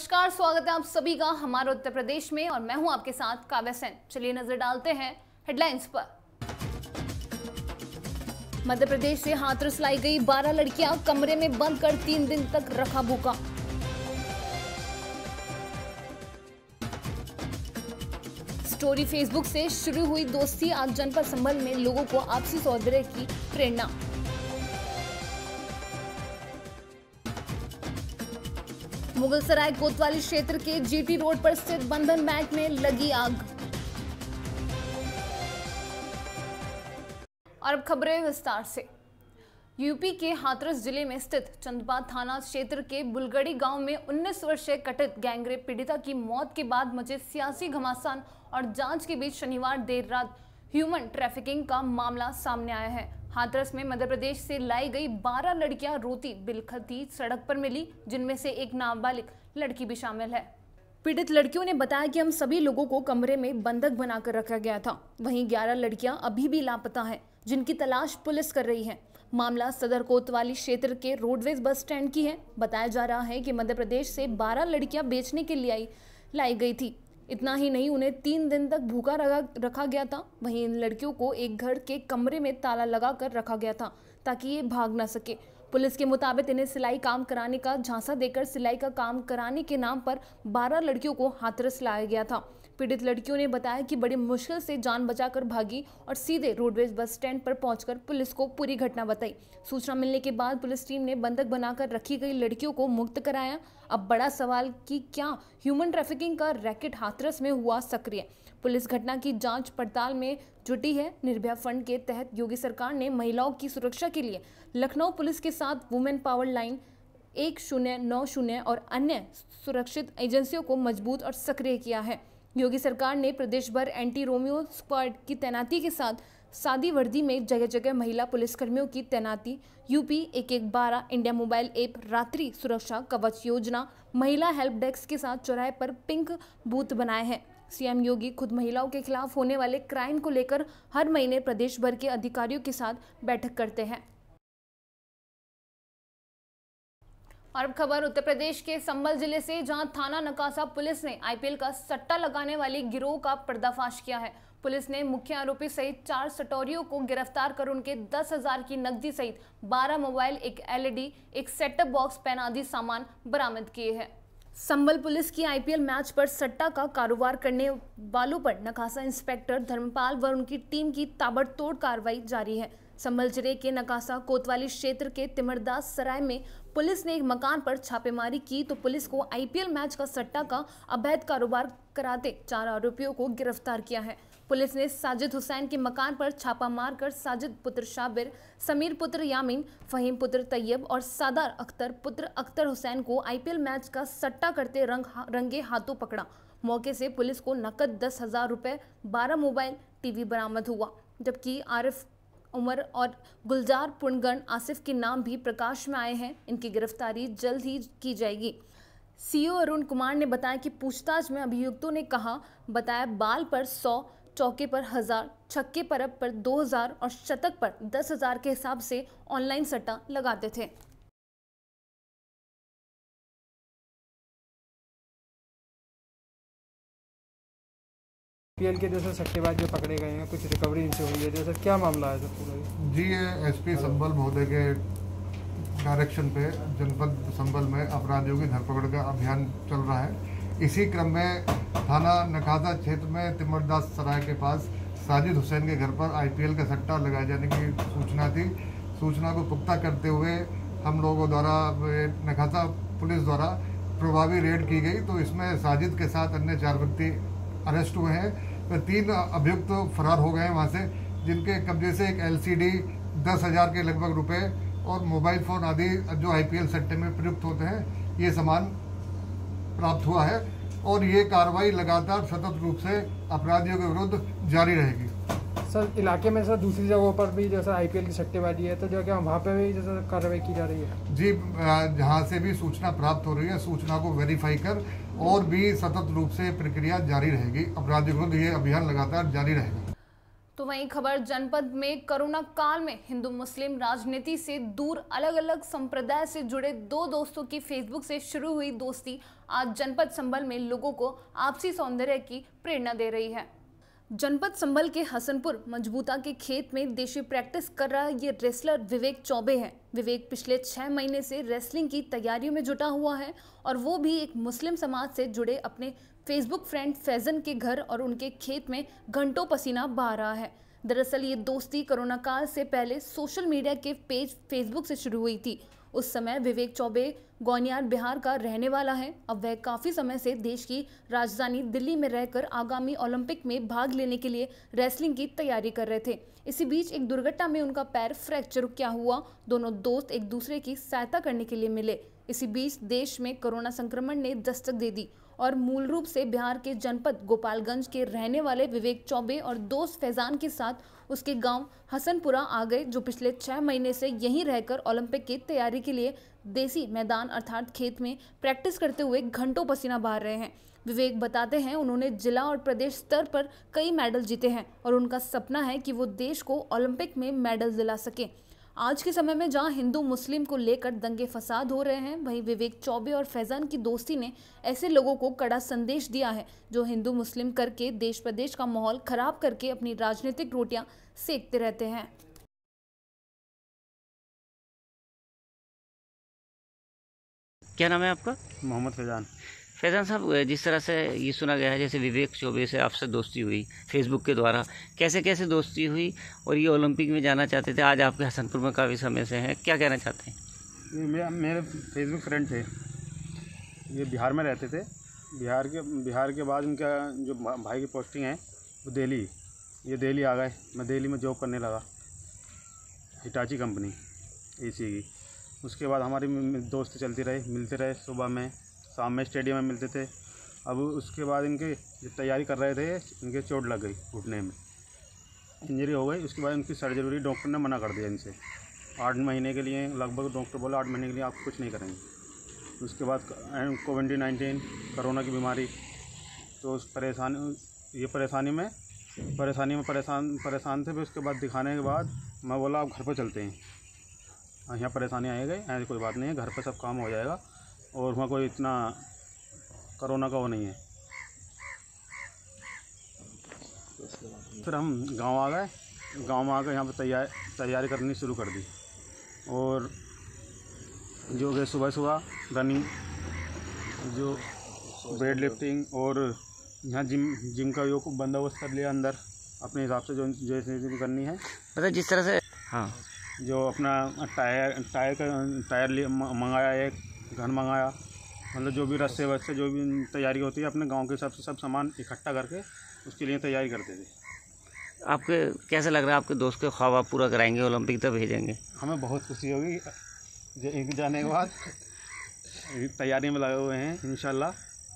नमस्कार, स्वागत है आप सभी का हमारे उत्तर प्रदेश में और मैं हूं आपके साथ काव्या सेन। चलिए नजर डालते हैं हेडलाइंस पर। मध्य प्रदेश से हाथरस लाई गई 12 लड़कियां, कमरे में बंद कर 3 दिन तक रखा भूखा। स्टोरी फेसबुक से शुरू हुई दोस्ती, आज जनपद संभल में लोगों को आपसी सौहार्द की प्रेरणा। मुगलसराय कोतवाली क्षेत्र के जीटी रोड पर स्थित बंधन बैंक में लगी आग। और अब खबरें विस्तार से। यूपी के हाथरस जिले में स्थित चंदपा थाना क्षेत्र के बुलगड़ी गांव में 19 वर्षीय कथित गैंगरेप पीड़िता की मौत के बाद मचे सियासी घमासान और जांच के बीच शनिवार देर रात ह्यूमन ट्रैफिकिंग का मामला सामने आया है। हाथरस में मध्य प्रदेश से लाई गई 12 लड़कियां रोती बिलखती सड़क पर मिली, जिनमें से एक नाबालिग लड़की भी शामिल है। पीड़ित लड़कियों ने बताया कि हम सभी लोगों को कमरे में बंधक बनाकर रखा गया था। वहीं 11 लड़कियां अभी भी लापता हैं, जिनकी तलाश पुलिस कर रही है। मामला सदर कोतवाली क्षेत्र के रोडवेज बस स्टैंड की है। बताया जा रहा है कि मध्य प्रदेश से 12 लड़कियां बेचने के लिए लाई गई थी। इतना ही नहीं, उन्हें 3 दिन तक भूखा रखा गया था। वहीं इन लड़कियों को एक घर के कमरे में ताला लगाकर रखा गया था ताकि ये भाग ना सके। पुलिस के मुताबिक इन्हें सिलाई काम कराने का झांसा देकर सिलाई का काम कराने के नाम पर 12 लड़कियों को हाथरस लाया गया था। पीड़ित लड़कियों ने बताया कि बड़ी मुश्किल से जान बचाकर भागी और सीधे रोडवेज बस स्टैंड पर पहुंचकर पुलिस को पूरी घटना बताई। सूचना मिलने के बाद पुलिस टीम ने बंधक बनाकर रखी गई लड़कियों को मुक्त कराया। अब बड़ा सवाल कि क्या ह्यूमन ट्रैफिकिंग का रैकेट हाथरस में हुआ सक्रिय। पुलिस घटना की जांच पड़ताल में जुटी है। निर्भया फंड के तहत योगी सरकार ने महिलाओं की सुरक्षा के लिए लखनऊ पुलिस के साथ वुमेन पावर लाइन 1090 और अन्य सुरक्षित एजेंसियों को मजबूत और सक्रिय किया है। योगी सरकार ने प्रदेश भर एंटी रोमियो स्क्वाड की तैनाती के साथ सादी वर्दी में जगह जगह महिला पुलिसकर्मियों की तैनाती, यूपी 1112, इंडिया मोबाइल ऐप, रात्रि सुरक्षा कवच योजना, महिला हेल्प डेस्क के साथ चौराहे पर पिंक बूथ बनाए हैं। सीएम योगी खुद महिलाओं के खिलाफ होने वाले क्राइम को लेकर हर महीने प्रदेश भर के अधिकारियों के साथ बैठक करते हैं। और अब खबर उत्तर प्रदेश के संभल जिले से, जहां थाना नकासा पुलिस ने आईपीएल का सट्टा लगाने वाली गिरोह का पर्दाफाश किया है। पुलिस ने मुख्य आरोपी सहित 4 सटोरियों को गिरफ्तार कर उनके 10,000 की नकदी सहित 12 मोबाइल, एक एलईडी, एक सेटअप बॉक्स, पेन आदि सामान बरामद किए हैं। संभल पुलिस की आईपीएल मैच पर सट्टा का कारोबार करने वालों पर नकासा इंस्पेक्टर धर्मपाल व उनकी टीम की ताबड़तोड़ कार्रवाई जारी है। संभल जिले के नकासा कोतवाली क्षेत्र के तिमरदास सराय में पुलिस ने एक मकान पर छापेमारी की तो पुलिस को आईपीएल मैच का सट्टा का अवैध कारोबार कराते 4 आरोपियों को गिरफ्तार किया है। पुलिस ने साजिद हुसैन के मकान पर छापा मारकर साजिद पुत्र शाबिर, समीर पुत्र यामीन, फहीम पुत्र तैयब और सादार अख्तर पुत्र अख्तर हुसैन को आईपीएल मैच का सट्टा करते रंगे हाथों पकड़ा। मौके से पुलिस को नकद 10,000 रुपये, 12 मोबाइल, टीवी बरामद हुआ। जबकि आरिफ उमर और गुलजार पुनगन आसिफ के नाम भी प्रकाश में आए हैं। इनकी गिरफ्तारी जल्द ही की जाएगी। सीओ अरुण कुमार ने बताया कि पूछताछ में अभियुक्तों ने बताया बाल पर 100, चौके पर 1000, छक्के पर 2000 और शतक पर 10,000 के हिसाब से ऑनलाइन सट्टा लगाते थे। पीएल के जैसे सट्टेबाज जो पकड़े गए हैं, कुछ रिकवरी इनसे हुई है, जैसे क्या मामला है सर पूरा? जी, ये एसपी संभल महोदय के डायरेक्शन पे जनपद संभल में अपराधियों की धरपकड़ का अभियान चल रहा है। इसी क्रम में थाना नकासा क्षेत्र में तिमरदास सराय के पास साजिद हुसैन के घर पर आईपीएल का सट्टा लगाए जाने की सूचना थी। सूचना को पुख्ता करते हुए हम लोगों द्वारा नकासा पुलिस द्वारा प्रभावी रेड की गई तो इसमें साजिद के साथ अन्य 4 व्यक्ति अरेस्ट हुए हैं। तो 3 अभियुक्त फरार हो गए हैं वहाँ से, जिनके कब्जे से एक एलसीडी, 10,000 के लगभग रुपए और मोबाइल फ़ोन आदि जो आईपीएल सट्टे में प्रयुक्त होते हैं, ये सामान प्राप्त हुआ है। और ये कार्रवाई लगातार सतत रूप से अपराधियों के विरुद्ध जारी रहेगी। सर इलाके में सर दूसरी जगहों पर भी जैसा आईपीएल की सट्टेबाजी है, तो जो क्या वहाँ पे भी जैसा कार्रवाई की जा रही है? जी, जहाँ से भी सूचना प्राप्त हो रही है, सूचना को वेरीफाई कर और भी सतत रूप से प्रक्रिया जारी रहेगी। अपराधियों के विरुद्ध ये अभियान लगातार जारी रहेगा। तो वहीं खबर जनपद में कोरोना काल में हिंदू मुस्लिम राजनीति से दूर अलग अलग संप्रदाय से जुड़े दो दोस्तों की फेसबुक से शुरू हुई दोस्ती आज जनपद संभल में लोगों को आपसी सौंदर्य की प्रेरणा दे रही है। जनपद संभल के हसनपुर मजबूता के खेत में देशी प्रैक्टिस कर रहा ये रेसलर विवेक चौबे है। विवेक पिछले 6 महीने से रेसलिंग की तैयारियों में जुटा हुआ है और वो भी एक मुस्लिम समाज से जुड़े अपने फेसबुक फ्रेंड फैजन के घर और उनके खेत में घंटों पसीना बहा रहा है। दरअसल ये दोस्ती कोरोना काल से पहले सोशल मीडिया के पेज फेसबुक से शुरू हुई थी। उस समय विवेक चौबे गोनियार बिहार का रहने वाला है। अब वह काफ़ी समय से देश की राजधानी दिल्ली में रहकर आगामी ओलंपिक में भाग लेने के लिए रेसलिंग की तैयारी कर रहे थे। इसी बीच एक दुर्घटना में उनका पैर फ्रैक्चर क्या हुआ। दोनों दोस्त एक दूसरे की सहायता करने के लिए मिले। इसी बीच देश में कोरोना संक्रमण ने दस्तक दे दी और मूल रूप से बिहार के जनपद गोपालगंज के रहने वाले विवेक चौबे और दोस्त फैजान के साथ उसके गांव हसनपुरा आ गए, जो पिछले 6 महीने से यहीं रहकर ओलंपिक की तैयारी के लिए देसी मैदान अर्थात खेत में प्रैक्टिस करते हुए घंटों पसीना बहा रहे हैं। विवेक बताते हैं उन्होंने जिला और प्रदेश स्तर पर कई मेडल जीते हैं और उनका सपना है कि वो देश को ओलंपिक में मेडल दिला सके। आज के समय में जहां हिंदू मुस्लिम को लेकर दंगे फसाद हो रहे हैं, वहीं विवेक चौबे और फैजान की दोस्ती ने ऐसे लोगों को कड़ा संदेश दिया है जो हिंदू मुस्लिम करके देश प्रदेश का माहौल खराब करके अपनी राजनीतिक रोटियां सेकते रहते हैं। क्या नाम है आपका? मोहम्मद फैजान। फैजान साहब, जिस तरह से ये सुना गया है जैसे विवेक चौबे से आपसे दोस्ती हुई फेसबुक के द्वारा, कैसे कैसे दोस्ती हुई और ये ओलंपिक में जाना चाहते थे, आज आपके हसनपुर में काफ़ी समय से हैं, क्या कहना चाहते हैं? ये मेरे फेसबुक फ्रेंड थे, ये बिहार में रहते थे। बिहार के बाद उनका जो भाई की पोस्टिंग है वो दिल्ली, ये दिल्ली आ गए। मैं दिल्ली में जॉब करने लगा, हिटाची कंपनी एसी की। उसके बाद हमारी दोस्ती चलती रही, मिलते रहे, सुबह में शाम में स्टेडियम में मिलते थे। अब उसके बाद इनके जो तैयारी कर रहे थे इनके चोट लग गई, घुटने में इंजरी हो गई। उसके बाद इनकी सर्जरी डॉक्टर ने मना कर दिया इनसे 8 महीने के लिए, लगभग डॉक्टर बोला 8 महीने के लिए आप कुछ नहीं करेंगे। उसके बाद कोविड-19 कोरोना की बीमारी, तो उस परेशानी में परेशान थे। फिर उसके बाद दिखाने के बाद मैं बोला आप घर पर चलते हैं, यहाँ परेशानी आएगी, ऐसी कोई बात नहीं है, घर पर सब काम हो जाएगा और वहाँ कोई इतना कोरोना का वो नहीं है। फिर हम गांव आ गए, यहाँ पर तैयारी करनी शुरू कर दी और जो है सुबह रनिंग, जो वेट लिफ्टिंग और यहाँ जिम का योग बंदोबस्त कर लिया अंदर अपने हिसाब से, जो जैसे करनी है। मतलब जिस तरह से हाँ, जो अपना टायर मंगाया, एक घन मंगाया, मतलब जो भी रस्से वस्से जो भी तैयारी होती है अपने गांव के हिसाब से सब सामान इकट्ठा करके उसके लिए तैयारी करते थे। आपके कैसा लग रहा है, आपके दोस्त के ख्वाब आप पूरा कराएंगे, ओलंपिक तक भेजेंगे? हमें बहुत खुशी होगी जाने के बाद। तैयारी में लगे हुए हैं इंशाल्लाह,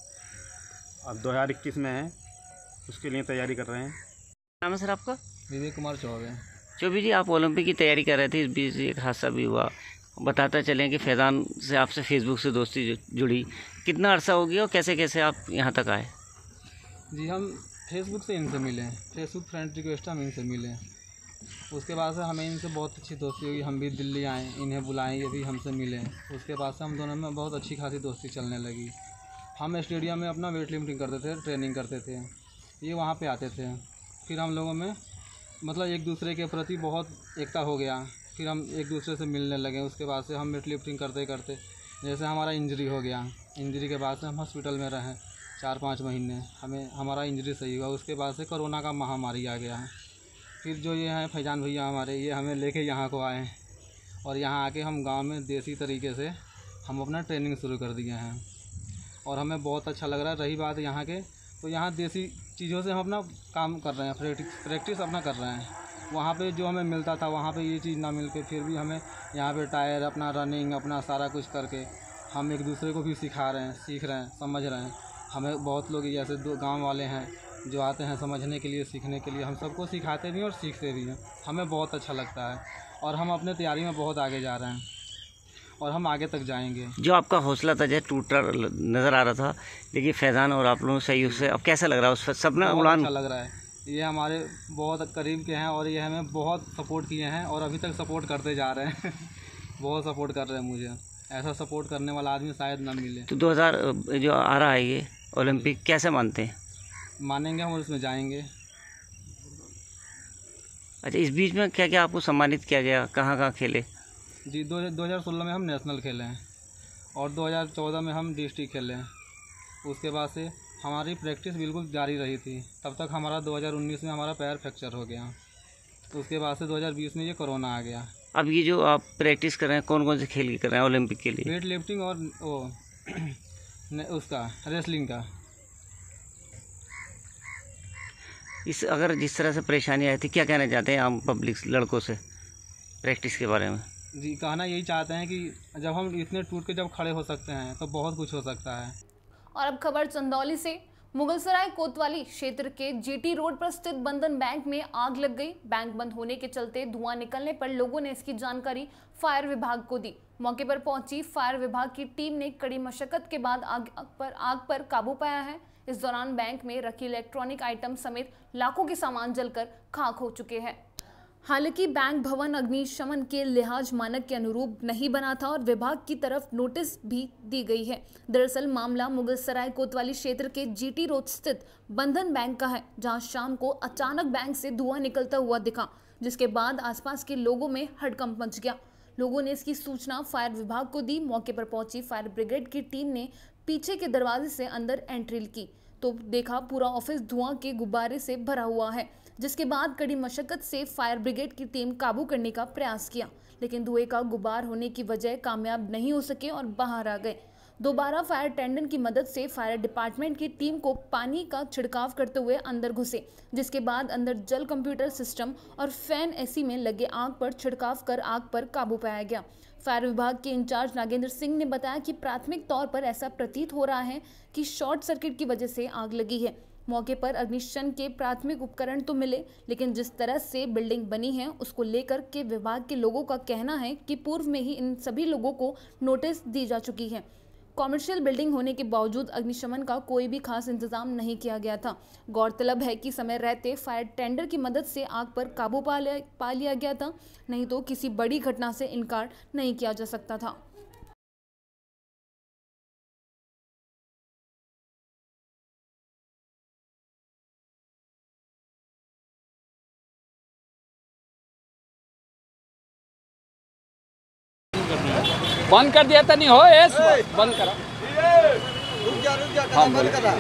अब 2021 में है, उसके लिए तैयारी कर रहे हैं। नाम है सर आपका? विवेक कुमार चौबे। चौबे जी, आप ओलंपिक की तैयारी कर रहे थे, इस बीच एक हादसा भी हुआ। बताता चलें कि फैजान से आपसे फेसबुक से दोस्ती जुड़ी, कितना अरसा हो गया और कैसे कैसे आप यहाँ तक आए? जी, हम फेसबुक से इनसे मिले हैं, फेसबुक फ्रेंड रिक्वेस्ट हम इनसे मिले हैं। उसके बाद से हमें इनसे बहुत अच्छी दोस्ती हुई, हम भी दिल्ली आए, इन्हें बुलाएं, ये भी हमसे मिले। उसके बाद से हम दोनों में बहुत अच्छी खासी दोस्ती चलने लगी। हम स्टेडियम में अपना वेट लिफ्टिंग करते थे, ट्रेनिंग करते थे, ये वहाँ पे आते थे। फिर हम लोगों में मतलब एक दूसरे के प्रति बहुत एकता हो गया, फिर हम एक दूसरे से मिलने लगे। उसके बाद से हम वेट लिफ्टिंग करते करते जैसे हमारा इंजरी हो गया, इंजरी के बाद से हम हॉस्पिटल में रहे 4-5 महीने, हमारा इंजरी सही हुआ। उसके बाद से कोरोना का महामारी आ गया है। फिर जो ये हैं फैजान भैया हमारे, ये हमें लेके यहाँ को आए और यहाँ आके हम गांव में देसी तरीके से हम अपना ट्रेनिंग शुरू कर दिए हैं और हमें बहुत अच्छा लग रहा है। रही बात यहाँ के, तो यहाँ देसी चीज़ों से हम अपना काम कर रहे हैं, प्रैक्टिस अपना कर रहे हैं। वहाँ पे जो हमें मिलता था वहाँ पे ये चीज़ ना मिल के फिर भी हमें यहाँ पे टायर, अपना रनिंग, अपना सारा कुछ करके हम एक दूसरे को भी सिखा रहे हैं, सीख रहे हैं, समझ रहे हैं। हमें बहुत लोग जैसे गांव वाले हैं जो आते हैं समझने के लिए, सीखने के लिए, हम सबको सिखाते भी हैं और सीखते भी हैं। हमें बहुत अच्छा लगता है और हम अपने तैयारी में बहुत आगे जा रहे हैं और हम आगे तक जाएंगे। जो आपका हौसला था जैसे टूटा नज़र आ रहा था, लेकिन फैजान और आप लोगों सहयोग से अब कैसा लग रहा है? उस सपना उड़ान अच्छा लग रहा है। ये हमारे बहुत करीब के हैं और ये हमें बहुत सपोर्ट किए हैं और अभी तक सपोर्ट करते जा रहे हैं। बहुत सपोर्ट कर रहे हैं मुझे, ऐसा सपोर्ट करने वाला आदमी शायद ना मिले। तो 2000 जो आ रहा है ये ओलंपिक, कैसे मानते हैं? मानेंगे हम और उसमें जाएंगे। अच्छा, इस बीच में क्या क्या आपको सम्मानित किया गया, कहाँ कहाँ खेले? जी 2016 में हम नेशनल खेले हैं और 2014 में हम डिस्ट्रिक्ट खेले हैं। उसके बाद से हमारी प्रैक्टिस बिल्कुल जारी रही थी, तब तक हमारा 2019 में हमारा पैर फ्रैक्चर हो गया। उसके बाद से 2020 में ये कोरोना आ गया। अब ये जो आप प्रैक्टिस कर रहे हैं, कौन कौन से खेल कर रहे हैं ओलंपिक के लिए? वेट लिफ्टिंग और वो उसका रेसलिंग का। इस अगर जिस तरह से परेशानी आई थी, क्या कहना चाहते हैं आम पब्लिक लड़कों से प्रैक्टिस के बारे में? जी कहना यही चाहते हैं कि जब हम इतने टूट के जब खड़े हो सकते हैं तो बहुत कुछ हो सकता है। और अब खबर चंदौली से। मुगलसराय कोतवाली क्षेत्र के जीटी रोड पर स्थित बंधन बैंक में आग लग गई। बैंक बंद होने के चलते धुआं निकलने पर लोगों ने इसकी जानकारी फायर विभाग को दी। मौके पर पहुंची फायर विभाग की टीम ने कड़ी मशक्कत के बाद आग पर काबू पाया है। इस दौरान बैंक में रखी इलेक्ट्रॉनिक आइटम समेत लाखों के सामान जलकर खाक हो चुके हैं। हालांकि बैंक भवन अग्निशमन के लिहाज मानक के अनुरूप नहीं बना था और विभाग की तरफ नोटिस भी दी गई है। दरअसल मामला मुगलसराय कोतवाली क्षेत्र के जीटी रोड स्थित बंधन बैंक का है, जहां शाम को अचानक बैंक से धुआं निकलता हुआ दिखा, जिसके बाद आसपास के लोगों में हड़कंप मच गया। लोगों ने इसकी सूचना फायर विभाग को दी। मौके पर पहुंची फायर ब्रिगेड की टीम ने पीछे के दरवाजे से अंदर एंट्री की तो देखा पूरा ऑफिस धुआं के गुब्बारे से भरा हुआ है, जिसके बाद कड़ी मशक्कत से फायर ब्रिगेड की टीम काबू करने का प्रयास किया, लेकिन धुएं का गुब्बार होने की वजह कामयाब नहीं हो सके और बाहर आ गए। दोबारा फायर टेंडर की मदद से फायर डिपार्टमेंट की टीम को पानी का छिड़काव करते हुए अंदर घुसे, जिसके बाद अंदर जल कंप्यूटर सिस्टम और फैन एसी में लगे आग पर छिड़काव कर आग पर काबू पाया गया। फायर विभाग के इंचार्ज नागेंद्र सिंह ने बताया कि प्राथमिक तौर पर ऐसा प्रतीत हो रहा है कि शॉर्ट सर्किट की वजह से आग लगी है। मौके पर अग्निशमन के प्राथमिक उपकरण तो मिले, लेकिन जिस तरह से बिल्डिंग बनी है उसको लेकर के विभाग के लोगों का कहना है कि पूर्व में ही इन सभी लोगों को नोटिस दी जा चुकी है। कॉमर्शियल बिल्डिंग होने के बावजूद अग्निशमन का कोई भी खास इंतजाम नहीं किया गया था। गौरतलब है कि समय रहते फायर टेंडर की मदद से आग पर काबू पा लिया गया था, नहीं तो किसी बड़ी घटना से इनकार नहीं किया जा सकता था। बंद कर दिया था, नहीं हो बंद करा। हाँ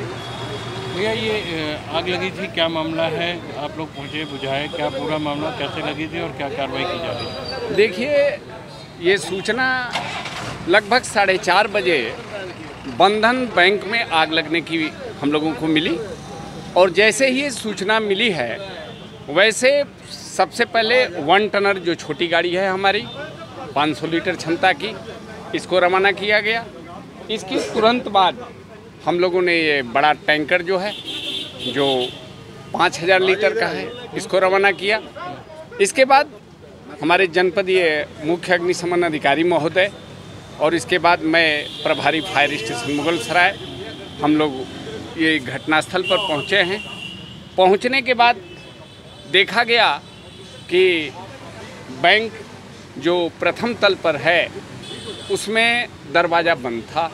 भैया, ये आग लगी थी, क्या मामला है? आप लोग पहुँचे, बुझाए, क्या पूरा मामला कैसे लगी थी और क्या कार्रवाई की जा रही है? देखिए, ये सूचना लगभग 4:30 बजे बंधन बैंक में आग लगने की हम लोगों को मिली और जैसे ही ये सूचना मिली है वैसे सबसे पहले 1 टनर जो छोटी गाड़ी है हमारी 500 लीटर क्षमता की, इसको रवाना किया गया। इसके तुरंत बाद हम लोगों ने ये बड़ा टैंकर जो है जो 5000 लीटर का है, इसको रवाना किया। इसके बाद हमारे जनपदीय मुख्य अग्निशमन अधिकारी महोदय और इसके बाद मैं प्रभारी फायर स्टेशन मुगलसराय, हम लोग ये घटनास्थल पर पहुँचे हैं। पहुँचने के बाद देखा गया कि बैंक जो प्रथम तल पर है उसमें दरवाज़ा बंद था,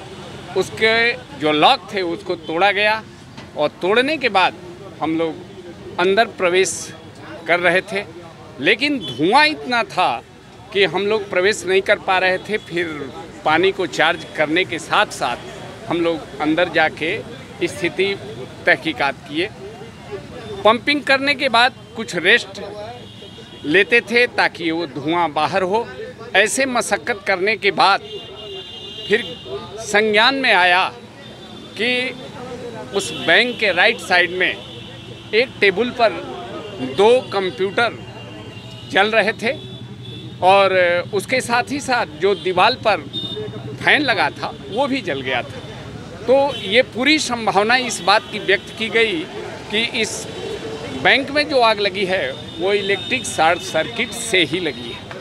उसके जो लॉक थे उसको तोड़ा गया और तोड़ने के बाद हम लोग अंदर प्रवेश कर रहे थे, लेकिन धुआं इतना था कि हम लोग प्रवेश नहीं कर पा रहे थे। फिर पानी को चार्ज करने के साथ साथ हम लोग अंदर जाके स्थिति तहकीकात किए। पंपिंग करने के बाद कुछ रेस्ट लेते थे ताकि वो धुआं बाहर हो। ऐसे मशक्क़त करने के बाद फिर संज्ञान में आया कि उस बैंक के राइट साइड में एक टेबल पर 2 कंप्यूटर चल रहे थे और उसके साथ ही साथ जो दीवार पर फैन लगा था वो भी जल गया था। तो ये पूरी संभावना इस बात की व्यक्त की गई कि इस बैंक में जो आग लगी है वो इलेक्ट्रिक शॉर्ट सर्किट से ही लगी है।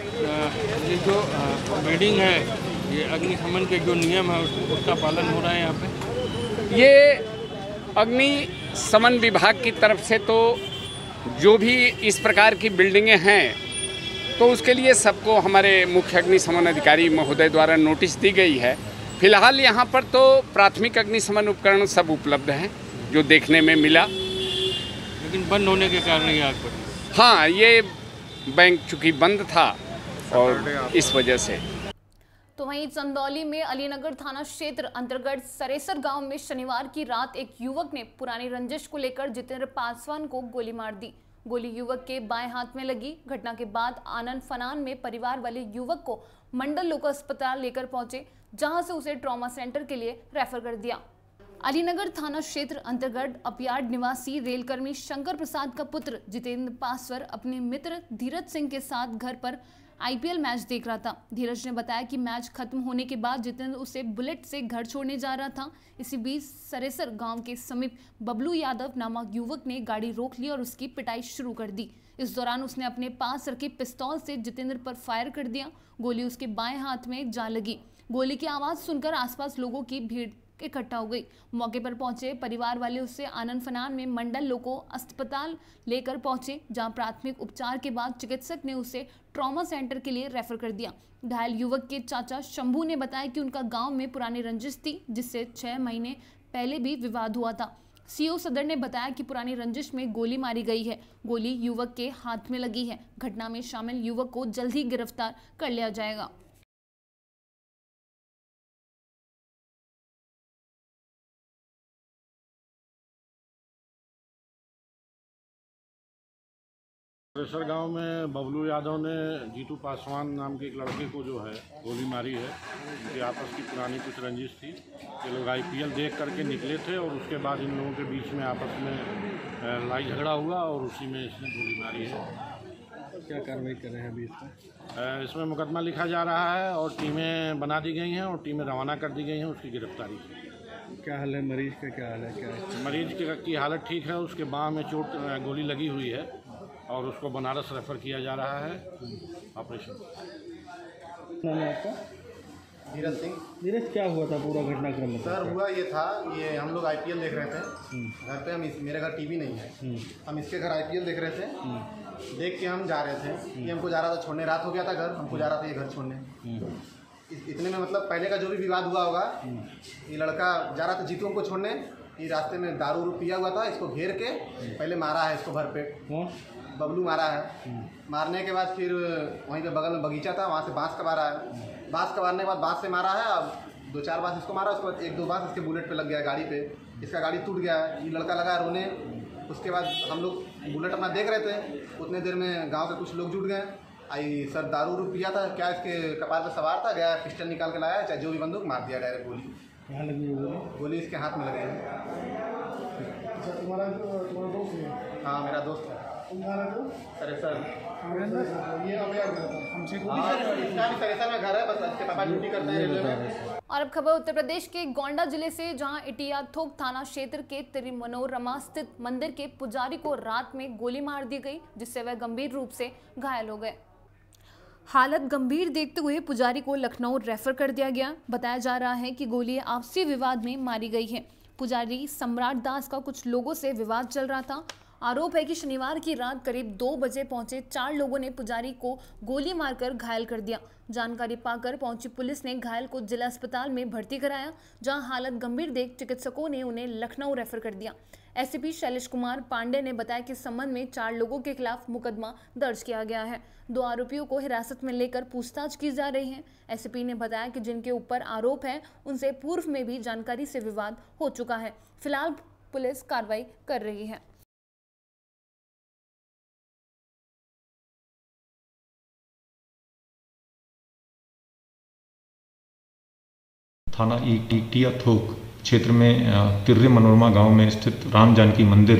ये जो बिल्डिंग है, ये अग्निशमन के जो नियम है उसका पालन हो रहा है यहाँ पे? ये अग्निशमन विभाग की तरफ से तो जो भी इस प्रकार की बिल्डिंगें हैं तो उसके लिए सबको हमारे मुख्य अग्निशमन अधिकारी महोदय द्वारा नोटिस दी गई है। फिलहाल यहाँ पर तो प्राथमिक अग्निशमन उपकरण सब उपलब्ध हैं जो देखने में मिला, लेकिन बंद होने के कारण ये आग लगी। हाँ, ये बैंक चूँकि बंद था और इस वजह से। तो वहीं चंदौली में अलीनगर थाना क्षेत्र अंतर्गत सरेसर गांव में शनिवार की रात एक युवक ने पुरानी रंजिश को लेकर जितेंद्र पासवान को गोली मार दी। गोली युवक के बाएं हाथ में लगी। घटना के बाद आनन फनान में परिवार वाले युवक को मंडल लोक अस्पताल लेकर पहुंचे, जहां से उसे ट्रॉमा सेंटर के लिए रेफर कर दिया। अलीनगर थाना क्षेत्र अंतर्गत अपयार्ड निवासी रेलकर्मी शंकर प्रसाद का पुत्र जितेंद्र पासवान अपने मित्र धीरज सिंह के साथ घर पर आईपीएल मैच देख रहा था। धीरज ने बताया कि मैच खत्म होने के बाद जितेंद्र उसे बुलेट से घर छोड़ने जा रहा था। इसी बीच सरेसर गांव के समीप बबलू यादव नामक युवक ने गाड़ी रोक ली और उसकी पिटाई शुरू कर दी। इस दौरान उसने अपने पास रखे पिस्तौल से जितेंद्र पर फायर कर दिया। गोली उसके बाएं हाथ में जा लगी। गोली की आवाज सुनकर आसपास लोगों की भीड़ इकट्ठा हो गई। मौके पर पहुंचे परिवार वाले उसे आनंद फनान में मंडल लोको अस्पताल लेकर पहुंचे, जहां प्राथमिक उपचार के बाद चिकित्सक ने उसे ट्रॉमा सेंटर के लिए रेफर कर दिया। घायल युवक के चाचा शंभू ने बताया कि उनका गांव में पुरानी रंजिश थी, जिससे 6 महीने पहले भी विवाद हुआ था। सीओ सदर ने बताया कि पुरानी रंजिश में गोली मारी गई है। गोली युवक के हाथ में लगी है। घटना में शामिल युवक को जल्द ही गिरफ्तार कर लिया जाएगा। सरेसर गांव में बबलू यादव ने जीतू पासवान नाम के एक लड़के को जो है गोली मारी है। उनकी आपस की पुरानी कुछ रंजिश थी। ये लोग आईपीएल देख करके निकले थे और उसके बाद इन लोगों के बीच में आपस में लड़ाई झगड़ा हुआ और उसी में इसने गोली मारी है। क्या कार्रवाई कर रहे हैं अभी इसमें? इसमें मुकदमा लिखा जा रहा है और टीमें बना दी गई हैं और टीमें रवाना कर दी गई हैं उसकी गिरफ्तारी की। क्या हाल है मरीज का? क्या हाल है? क्या है? मरीज की हालत ठीक है। उसके बाँह में चोट गोली लगी हुई है और उसको बनारस रेफ़र किया जा रहा है ऑपरेशन। नाम है आपका? धीरज सिंह। धीरज, क्या हुआ था पूरा घटनाक्रम में? सर हुआ ये था, ये हम लोग आईपीएल देख रहे थे घर पे। हम मेरे घर टीवी नहीं है, हम इसके घर आईपीएल देख रहे थे। देख के हम जा रहे थे, ये हमको जा रहा था छोड़ने। रात हो गया था, घर हमको जा रहा था ये घर छोड़ने। इतने में मतलब पहले का जो भी विवाद हुआ होगा, ये लड़का जा रहा था जीतू हमको छोड़ने। ये रास्ते में दारू पिया हुआ था, इसको घेर के पहले मारा है इसको भरपेट। बबलू मारा है। मारने के बाद फिर वहीं पे बगल में बगीचा था, वहाँ से बांस का मारा है। बांस का मारने के बाद बांस से मारा है। अब 2-4 बांस इसको मारा, उसके बाद 1-2 बांस इसके बुलेट पे लग गया गाड़ी पे। इसका गाड़ी टूट गया। ये लड़का लगा रोने। उसके बाद हम लोग बुलेट अपना देख रहे थे। उतने देर में गाँव के कुछ लोग जुट गए। आई सर दारू पिया था क्या, इसके कपार पर सवार था, गया पिस्टल निकाल के लाया, चाहे जो भी बंदूक मार दिया डायरेक्ट गोली। कहाँ लगी गोली? गोली इसके हाथ में लगी है। तुम्हारा दोस्त है? हाँ मेरा दोस्त है। सरेसर में घर है, बस इसके पापा ड्यूटी करते हैं रेलवे में। और अब खबर उत्तर प्रदेश के गोंडा जिले से, जहां इटिया थोक थाना क्षेत्र के तिरुमनोरमा स्थित मंदिर के पुजारी को रात में गोली मार दी गई, जिससे वह गंभीर रूप से घायल हो गए। हालत गंभीर देखते हुए पुजारी को लखनऊ रेफर कर दिया गया। बताया जा रहा है कि गोली आपसी विवाद में मारी गई है। पुजारी सम्राट दास का कुछ लोगों से विवाद चल रहा था। आरोप है कि शनिवार की रात करीब 2 बजे पहुंचे 4 लोगों ने पुजारी को गोली मारकर घायल कर दिया। जानकारी पाकर पहुंची पुलिस ने घायल को जिला अस्पताल में भर्ती कराया, जहां हालत गंभीर देख चिकित्सकों ने उन्हें लखनऊ रेफर कर दिया। एसपी शैलेश कुमार पांडे ने बताया कि इस संबंध में 4 लोगों के खिलाफ मुकदमा दर्ज किया गया है। 2 आरोपियों को हिरासत में लेकर पूछताछ की जा रही है। एसपी ने बताया कि जिनके ऊपर आरोप है उनसे पूर्व में भी जानकारी से विवाद हो चुका है। फिलहाल पुलिस कार्रवाई कर रही है। थाना इटिया थोक क्षेत्र में तिर्रे मनोरमा गांव में स्थित राम जानकी मंदिर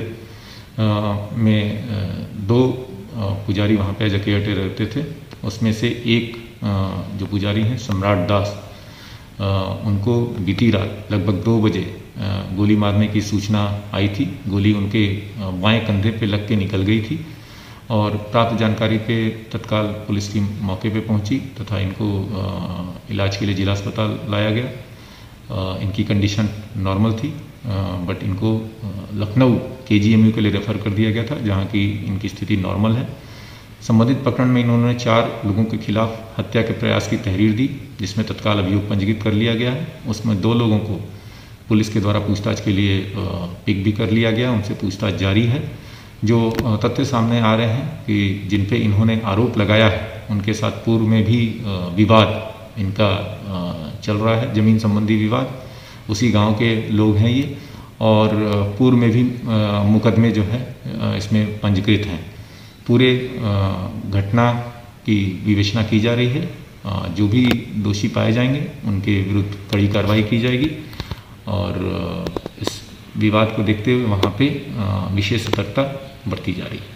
में 2 पुजारी वहां पे जकेटे रहते थे। उसमें से एक जो पुजारी हैं सम्राट दास, उनको बीती रात लगभग 2 बजे गोली मारने की सूचना आई थी। गोली उनके बाएं कंधे पे लग के निकल गई थी और प्राप्त जानकारी पे तत्काल पुलिस टीम मौके पे पहुंची तथा इनको इलाज के लिए जिला अस्पताल लाया गया। इनकी कंडीशन नॉर्मल थी। बट इनको लखनऊ KGMU के लिए रेफ़र कर दिया गया था, जहाँ की इनकी स्थिति नॉर्मल है। संबंधित प्रकरण में इन्होंने 4 लोगों के खिलाफ हत्या के प्रयास की तहरीर दी, जिसमें तत्काल अभियोग पंजीकृत कर लिया गया है। उसमें 2 लोगों को पुलिस के द्वारा पूछताछ के लिए पिक भी कर लिया गया, उनसे पूछताछ जारी है। जो तथ्य सामने आ रहे हैं कि जिन पे इन्होंने आरोप लगाया है, उनके साथ पूर्व में भी विवाद इनका चल रहा है, ज़मीन संबंधी विवाद। उसी गांव के लोग हैं ये, और पूर्व में भी मुकदमे जो है इसमें पंजीकृत हैं। पूरे घटना की विवेचना की जा रही है। जो भी दोषी पाए जाएंगे उनके विरुद्ध कड़ी कार्रवाई की जाएगी, और इस विवाद को देखते हुए वहाँ पे विशेष सतर्कता बरती जा रही है।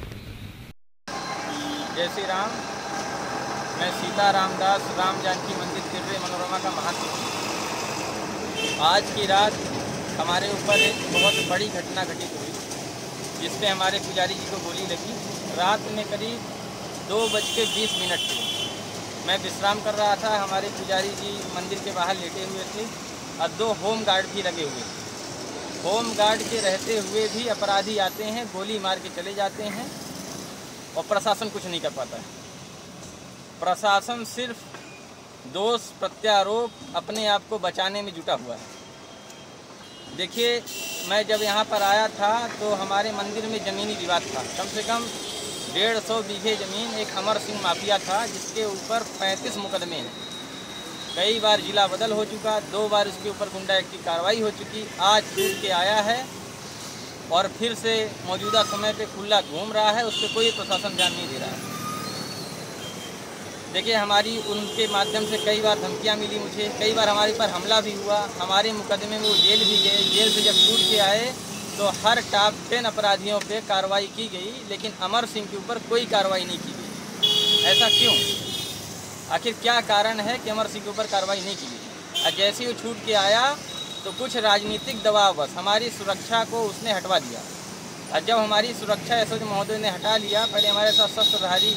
जय श्री राम। मैं सीता रामदास राम जानकी मंदिर तिर्रे मनोरमा का महंत हूँ। आज की रात हमारे ऊपर एक बहुत बड़ी घटना घटित हुई, जिसपे हमारे पुजारी जी को गोली लगी। रात में करीब 2:20 थे। मैं विश्राम कर रहा था, हमारे पुजारी जी मंदिर के बाहर लेटे हुए थे और 2 होम गार्ड भी लगे हुए थे। होम गार्ड के रहते हुए भी अपराधी आते हैं, गोली मार के चले जाते हैं, और प्रशासन कुछ नहीं कर पाता है। प्रशासन सिर्फ दोष प्रत्यारोप अपने आप को बचाने में जुटा हुआ है। देखिए, मैं जब यहाँ पर आया था तो हमारे मंदिर में ज़मीनी विवाद था। कम से कम 150 बीघे ज़मीन एक अमर सिंह माफिया था, जिसके ऊपर 35 मुकदमे हैं। कई बार जिला बदल हो चुका, 2 बार उसके ऊपर गुंडा एक्ट की कार्रवाई हो चुकी। आज छूट के आया है और फिर से मौजूदा समय पे खुला घूम रहा है, उस पर कोई प्रशासन ध्यान नहीं दे रहा है। देखिए, हमारी उनके माध्यम से कई बार धमकियां मिली मुझे, कई बार हमारे पर हमला भी हुआ। हमारे मुकदमे में वो जेल भी गए। जेल से जब छूट के आए तो हर टॉप 10 अपराधियों पे कार्रवाई की गई, लेकिन अमर सिंह के ऊपर कोई कार्रवाई नहीं की गई। ऐसा क्यों? आखिर क्या कारण है कि अमर सिंह के ऊपर कार्रवाई नहीं की गई? और जैसे ही वो छूट के आया तो कुछ राजनीतिक दबाव बस हमारी सुरक्षा को उसने हटवा दिया। और जब हमारी सुरक्षा एसओजी महोदय ने हटा लिया, पहले हमारे साथ शस्त्रधारी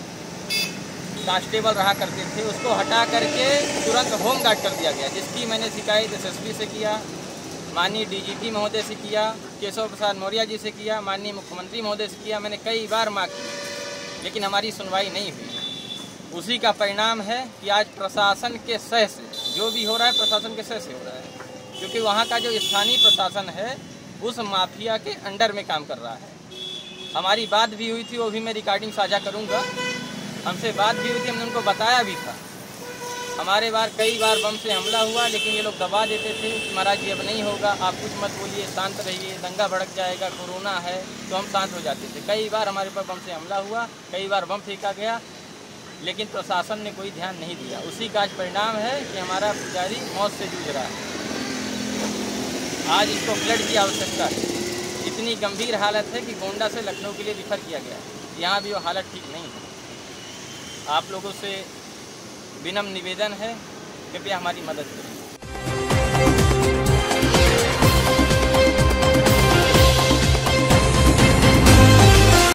कांस्टेबल रहा करते थे, उसको हटा करके तुरंत होम गार्ड कर दिया गया, जिसकी मैंने शिकायत SSP से किया, माननीय DGP महोदय से किया, केशव प्रसाद मौर्य जी से किया, माननीय मुख्यमंत्री महोदय से किया। मैंने कई बार मांग की, लेकिन हमारी सुनवाई नहीं हुई। उसी का परिणाम है कि आज प्रशासन के सह से जो भी हो रहा है, प्रशासन के सह से हो रहा है, क्योंकि वहाँ का जो स्थानीय प्रशासन है उस माफिया के अंडर में काम कर रहा है। हमारी बात भी हुई थी, वो भी मैं रिकॉर्डिंग साझा करूँगा। हमसे बात भी हुई थी, हमने उनको बताया भी था। हमारे बार कई बार बम से हमला हुआ, लेकिन ये लोग दबा देते थे कि महाराज जी अब नहीं होगा, आप कुछ मत बोलिए, शांत रहिए, दंगा भड़क जाएगा, कोरोना है, तो हम शांत हो जाते थे। कई बार हमारे पर बम से हमला हुआ, कई बार बम फेंका गया, लेकिन प्रशासन ने कोई ध्यान नहीं दिया। उसी का आज परिणाम है कि हमारा पुजारी मौत से जूझ रहा है। आज इसको ब्लड की आवश्यकता है। इतनी गंभीर हालत है कि गोंडा से लखनऊ के लिए रिफ़र किया गया है। यहाँ भी वो हालत ठीक नहीं है। आप लोगों से विनम्र निवेदन है, कृपया हमारी मदद करें।